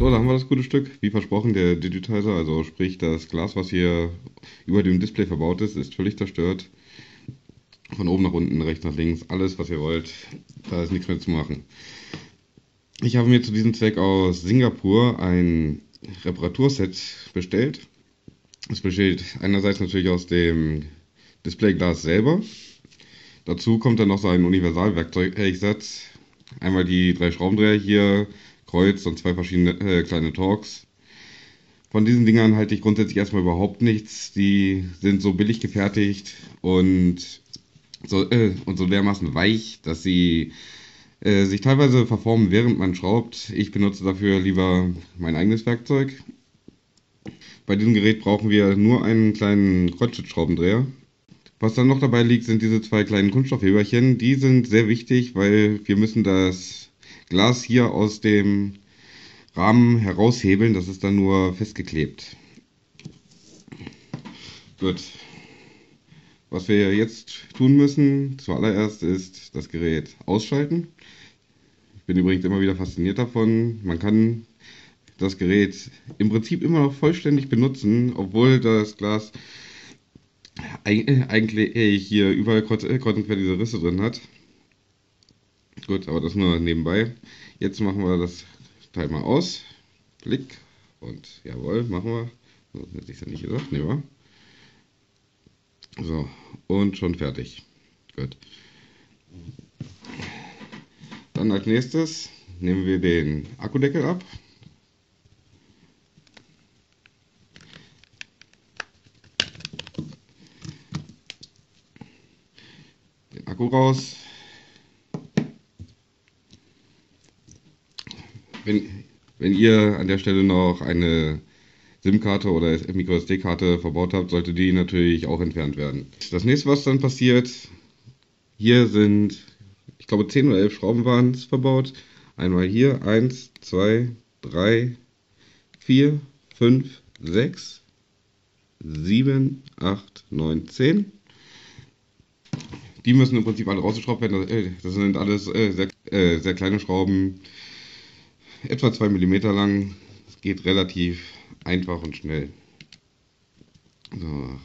So, da haben wir das gute Stück. Wie versprochen, der Digitizer, also sprich das Glas, was hier über dem Display verbaut ist, ist völlig zerstört. Von oben nach unten, rechts nach links, alles, was ihr wollt. Da ist nichts mehr zu machen. Ich habe mir zu diesem Zweck aus Singapur ein Reparaturset bestellt. Es besteht einerseits natürlich aus dem Displayglas selber. Dazu kommt dann noch so ein Universalwerkzeugsatz. Einmal die 3 Schraubendreher hier, Kreuz und 2 verschiedene kleine Torx. Von diesen Dingern halte ich grundsätzlich erstmal überhaupt nichts. Die sind so billig gefertigt und so dermaßen weich, dass sie sich teilweise verformen, während man schraubt. Ich benutze dafür lieber mein eigenes Werkzeug. Bei diesem Gerät brauchen wir nur einen kleinen Kreuzschlitzschraubendreher. Was dann noch dabei liegt, sind diese 2 kleinen Kunststoffheberchen. Die sind sehr wichtig, weil wir müssen das Glas hier aus dem Rahmen heraushebeln. Das ist dann nur festgeklebt. Gut. Was wir jetzt tun müssen, zuallererst ist das Gerät ausschalten. Ich bin übrigens immer wieder fasziniert davon. Man kann das Gerät im Prinzip immer noch vollständig benutzen, obwohl das Glas eigentlich hier überall kreuz und quer diese Risse drin hat. Gut, aber das nur nebenbei. Jetzt machen wir das Teil mal aus. Klick. Und jawohl, machen wir. So, hätte ich es ja nicht gesagt. Nehmen wir. So, und schon fertig. Gut. Dann als nächstes nehmen wir den Akkudeckel ab. Den Akku raus. Wenn ihr an der Stelle noch eine SIM-Karte oder MicroSD-Karte verbaut habt, sollte die natürlich auch entfernt werden. Das nächste, was dann passiert, hier sind, ich glaube 10 oder 11 Schrauben waren es verbaut. Einmal hier, 1, 2, 3, 4, 5, 6, 7, 8, 9, 10. Die müssen im Prinzip alle rausgeschraubt werden. Das sind alles sehr kleine Schrauben, etwa 2 mm lang. Es geht relativ einfach und schnell. So.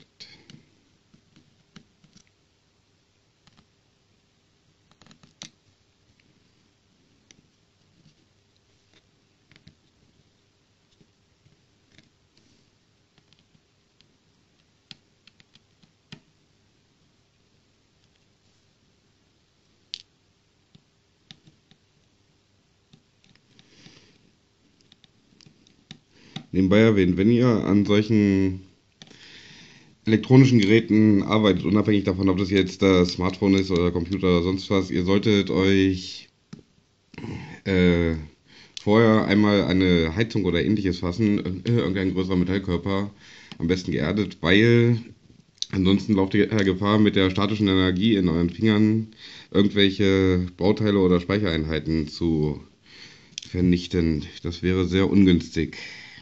Nebenbei erwähnt, wenn ihr an solchen elektronischen Geräten arbeitet, unabhängig davon, ob das jetzt das Smartphone ist oder Computer oder sonst was, ihr solltet euch äh, vorher einmal eine Heizung oder ähnliches fassen, irgendein größerer Metallkörper, am besten geerdet, weil ansonsten lauft ihr Gefahr, mit der statischen Energie in euren Fingern irgendwelche Bauteile oder Speichereinheiten zu vernichten. Das wäre sehr ungünstig.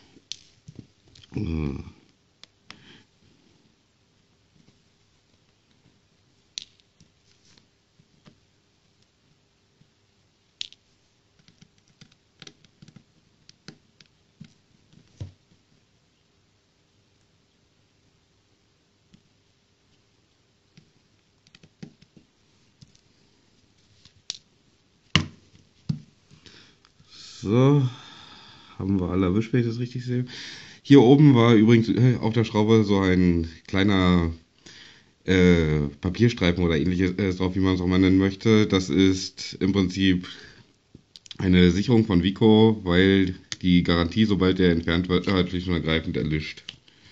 So, haben wir alle erwischt, wenn ich das richtig sehe. Hier oben war übrigens auf der Schraube so ein kleiner Papierstreifen oder ähnliches drauf, wie man es auch mal nennen möchte. Das ist im Prinzip eine Sicherung von Vico, weil die Garantie, sobald der entfernt wird, schlicht und ergreifend erlischt.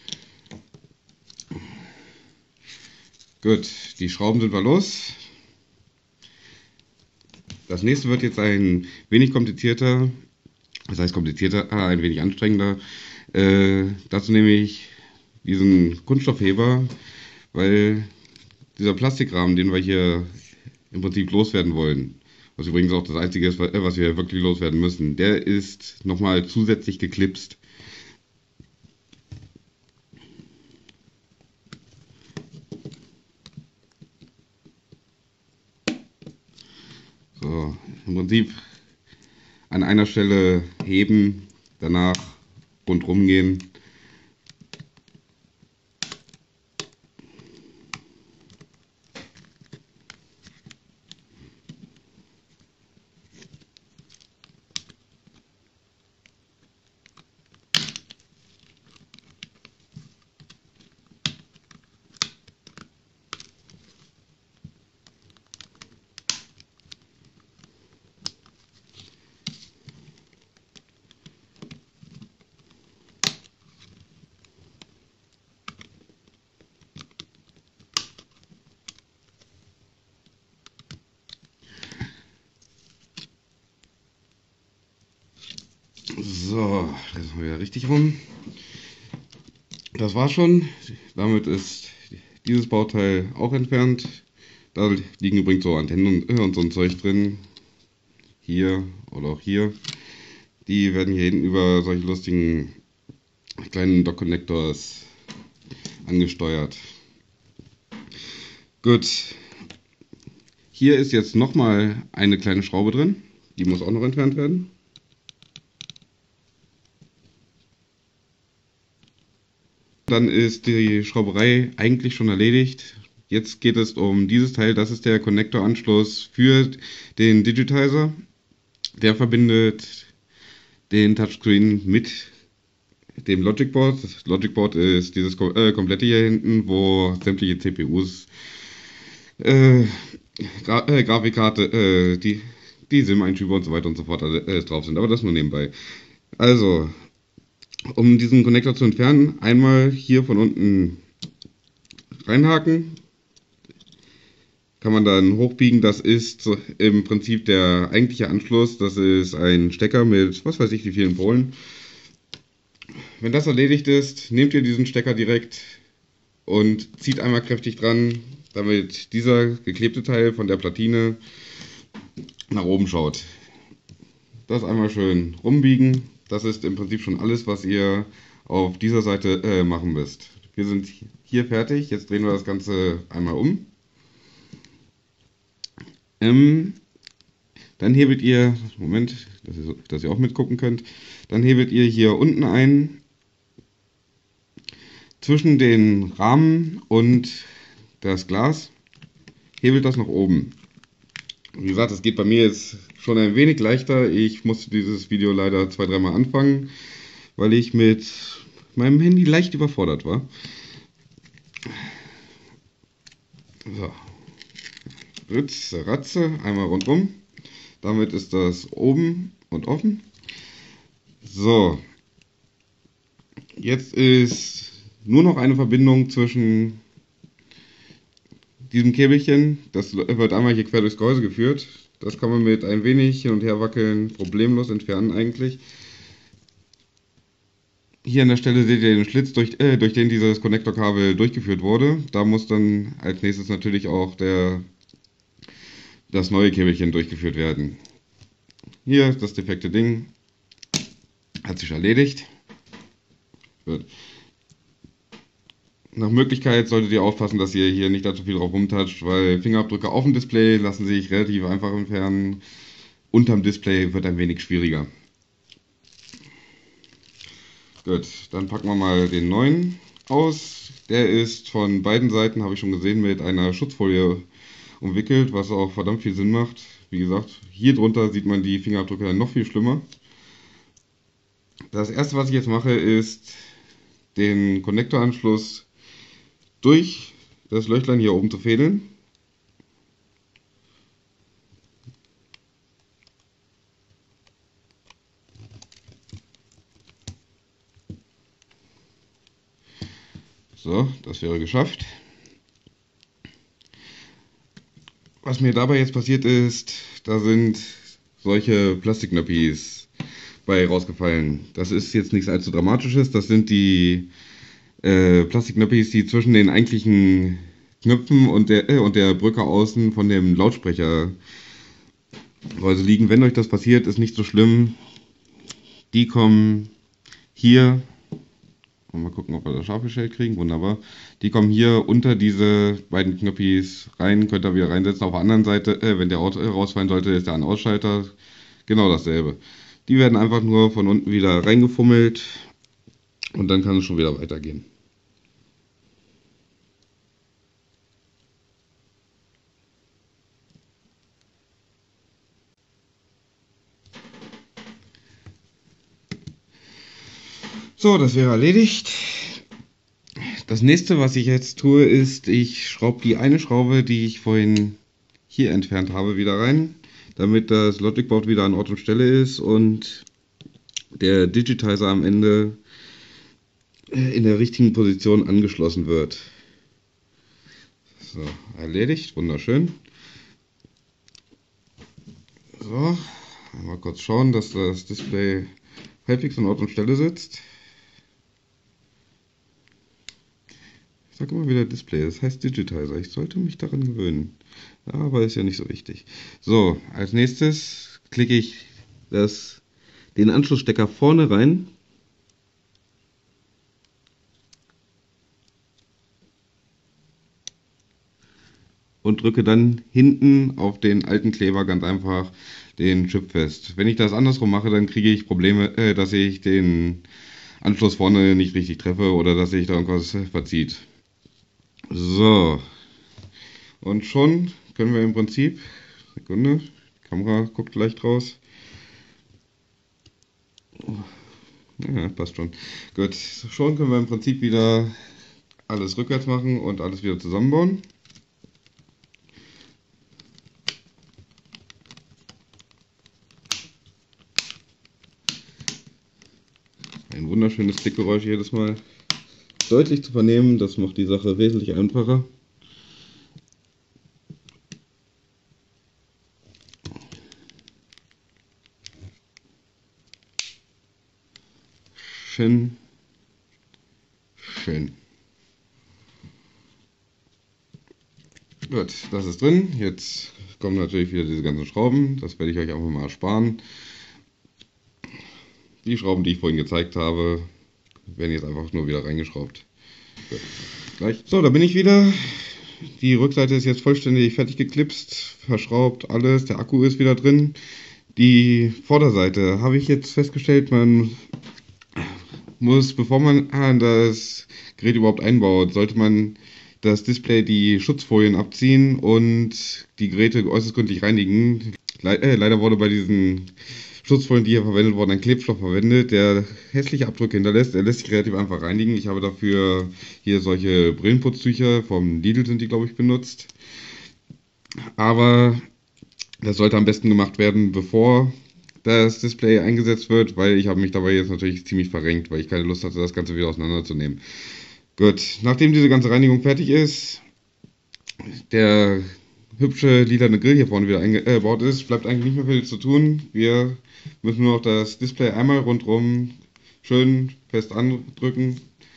Gut, die Schrauben sind wir los. Das nächste wird jetzt ein wenig komplizierter, das heißt komplizierter, ein wenig anstrengender. Dazu nehme ich diesen Kunststoffheber, weil dieser Plastikrahmen, den wir hier im Prinzip loswerden wollen, was übrigens auch das Einzige ist, was wir wirklich loswerden müssen, der ist nochmal zusätzlich geklipst. So, im Prinzip an einer Stelle heben, Danach rundherum gehen. So, das ist mal wieder richtig rum. Das war's schon. Damit ist dieses Bauteil auch entfernt. Da liegen übrigens so Antennen und so ein Zeug drin. Hier oder auch hier. Die werden hier hinten über solche lustigen kleinen Dock-Connectors angesteuert. Gut. Hier ist jetzt nochmal eine kleine Schraube drin. Die muss auch noch entfernt werden. Dann ist die Schrauberei eigentlich schon erledigt. Jetzt geht es um dieses Teil. Das ist der Konnektoranschluss für den Digitizer. Der verbindet den Touchscreen mit dem Logic Board. Das Logic Board ist dieses komplette hier hinten, wo sämtliche CPUs, Grafikkarte, die SIM-Einschübe und so weiter und so fort alles drauf sind. Aber das nur nebenbei. Also, um diesen Konnektor zu entfernen, einmal hier von unten reinhaken. Kann man dann hochbiegen. Das ist im Prinzip der eigentliche Anschluss. Das ist ein Stecker mit, was weiß ich, wie vielen Polen. Wenn das erledigt ist, nehmt ihr diesen Stecker direkt und zieht einmal kräftig dran, damit dieser geklebte Teil von der Platine nach oben schaut. Das einmal schön rumbiegen. Das ist im Prinzip schon alles, was ihr auf dieser Seite machen müsst. Wir sind hier fertig. Jetzt drehen wir das Ganze einmal um. Dann hebelt ihr, Moment, dass ihr auch mitgucken könnt, dann hebelt ihr hier unten ein, zwischen den Rahmen und das Glas, hebelt das nach oben. Wie gesagt, das geht bei mir jetzt schon ein wenig leichter. Ich musste dieses Video leider 2-3 Mal anfangen, weil ich mit meinem Handy leicht überfordert war. So. Ritze, Ratze, einmal rundrum. Damit ist das oben und offen. So. Jetzt ist nur noch eine Verbindung zwischen diesem Käbelchen. Das wird einmal hier quer durchs Gehäuse geführt. Das kann man mit ein wenig hin und her wackeln problemlos entfernen eigentlich. Hier an der Stelle seht ihr den Schlitz, durch den dieses Konnektorkabel durchgeführt wurde. Da muss dann als nächstes natürlich auch das neue Käbelchen durchgeführt werden. Hier ist das defekte Ding. Hat sich erledigt. Gut. Nach Möglichkeit solltet ihr aufpassen, dass ihr hier nicht allzu viel drauf rumtatscht, weil Fingerabdrücke auf dem Display lassen sich relativ einfach entfernen. Unterm Display wird ein wenig schwieriger. Gut, dann packen wir mal den neuen aus. Der ist von beiden Seiten, habe ich schon gesehen, mit einer Schutzfolie umwickelt, was auch verdammt viel Sinn macht. Wie gesagt, hier drunter sieht man die Fingerabdrücke dann noch viel schlimmer. Das erste, was ich jetzt mache, ist den Konnektoranschluss durch das Löchlein hier oben zu fädeln. So, das wäre geschafft. Was mir dabei jetzt passiert ist, da sind solche Plastiknöppis bei rausgefallen. Das ist jetzt nichts allzu Dramatisches. Das sind die Plastiknöppis, die zwischen den eigentlichen Knöpfen und der Brücke außen von dem Lautsprecher also liegen. Wenn euch das passiert, ist nicht so schlimm. Die kommen hier. Mal gucken, ob wir das scharf gestellt kriegen. Wunderbar. Die kommen hier unter diese beiden Knöppis rein. Könnt ihr wieder reinsetzen. Auf der anderen Seite, wenn der rausfallen sollte, ist der An-Ausschalter. Genau dasselbe. Die werden einfach nur von unten wieder reingefummelt und dann kann es schon wieder weitergehen. So, das wäre erledigt. Das nächste, was ich jetzt tue, ist, ich schraube die eine Schraube, die ich vorhin hier entfernt habe, wieder rein, damit das Logic Board wieder an Ort und Stelle ist und der Digitizer am Ende in der richtigen Position angeschlossen wird. So, erledigt, wunderschön. So, mal kurz schauen, dass das Display halbwegs an Ort und Stelle sitzt. Ich sage immer wieder Display, das heißt Digitizer. Ich sollte mich daran gewöhnen. Aber ist ja nicht so wichtig. So, als nächstes klicke ich den Anschlussstecker vorne rein. Und drücke dann hinten auf den alten Kleber ganz einfach den Chip fest. Wenn ich das andersrum mache, dann kriege ich Probleme, dass ich den Anschluss vorne nicht richtig treffe oder dass sich da irgendwas verzieht. So, und schon können wir im Prinzip, Sekunde, die Kamera guckt leicht raus. Ja, passt schon. Gut, schon können wir im Prinzip wieder alles rückwärts machen und alles wieder zusammenbauen. Ein wunderschönes Klickgeräusch jedes Mal. Deutlich zu vernehmen, das macht die Sache wesentlich einfacher. Schön. Schön. Gut, das ist drin. Jetzt kommen natürlich wieder diese ganzen Schrauben. Das werde ich euch einfach mal ersparen. Die Schrauben, die ich vorhin gezeigt habe, werden jetzt einfach nur wieder reingeschraubt. Gut, gleich. So, da bin ich wieder. Die Rückseite ist jetzt vollständig fertig geklipst, verschraubt, alles. Der Akku ist wieder drin. Die Vorderseite habe ich jetzt festgestellt, man muss, bevor man das Gerät überhaupt einbaut, sollte man das Display die Schutzfolien abziehen und die Geräte äußerst gründlich reinigen. Leider wurde bei diesen Schutzfolien, die hier verwendet wurden, ein Klebstoff verwendet, der hässliche Abdrücke hinterlässt. Er lässt sich relativ einfach reinigen. Ich habe dafür hier solche Brillenputztücher, vom Lidl sind die, glaube ich, benutzt. Aber das sollte am besten gemacht werden, bevor das Display eingesetzt wird, weil ich habe mich dabei jetzt natürlich ziemlich verrenkt, weil ich keine Lust hatte, das Ganze wieder auseinanderzunehmen. Gut, nachdem diese ganze Reinigung fertig ist, der hübsche lilane Grill hier vorne wieder eingebaut ist, bleibt eigentlich nicht mehr viel zu tun. Wir müssen nur noch das Display einmal rundherum schön fest andrücken.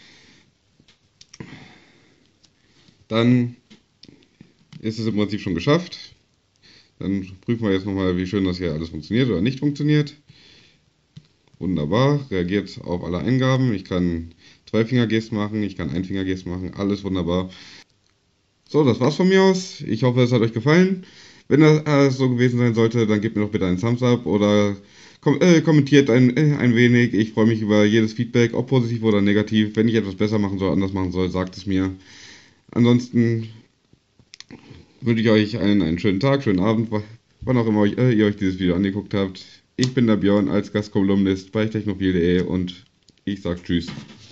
Dann ist es im Prinzip schon geschafft. Dann prüfen wir jetzt nochmal, wie schön das hier alles funktioniert oder nicht funktioniert. Wunderbar, reagiert auf alle Eingaben. Ich kann Zweifingergesten machen, ich kann Einfingergesten machen, alles wunderbar. So, das war's von mir aus. Ich hoffe, es hat euch gefallen. Wenn das so gewesen sein sollte, dann gebt mir doch bitte einen Thumbs up oder kommentiert ein wenig. Ich freue mich über jedes Feedback, ob positiv oder negativ. Wenn ich etwas besser machen soll, anders machen soll, sagt es mir. Ansonsten wünsche ich euch einen schönen Tag, schönen Abend, wann auch immer ihr euch dieses Video angeguckt habt. Ich bin der Björn als Gastkolumnist bei technophil.de und ich sage Tschüss.